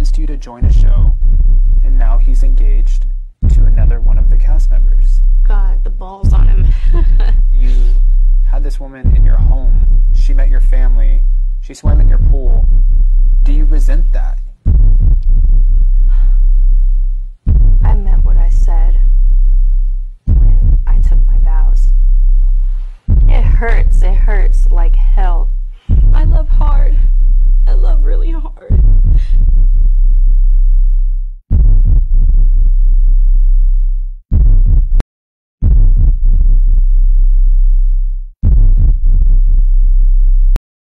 convinced you to join a show, and now he's engaged to another one of the cast members. God, the balls on him. You had this woman in your home. She met your family. She swam in your pool.